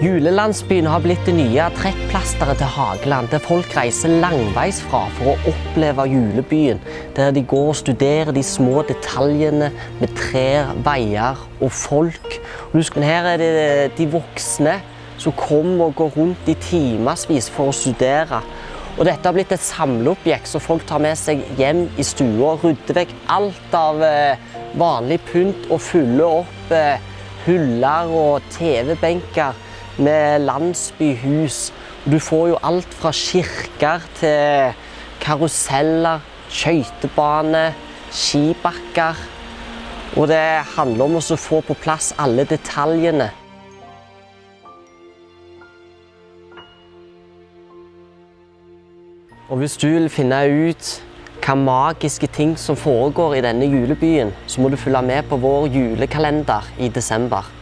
Julelandsbyen har blitt det nye trekkplasteret til Hageland, der folk reiser langveis fra for å oppleve julebyen, der de går og studerer de små detaljene med trær, veier og folk. Men her er det de voksne som kommer og går rundt i timevis for å studere. Og dette har blitt et samleobjekt, så folk tar med seg hjem i stua og rydder vekk alt av vanlig pynt og fyller opp hyller og TV-benker med landsbyhus. Du får jo alt fra kirker til karuseller, skøytebane, skibakker. Og det handler om å få på plass alle detaljene. Og hvis du vil finne ut hva magiske ting som foregår i denne julebyen, så må du følge med på vår julekalender i desember.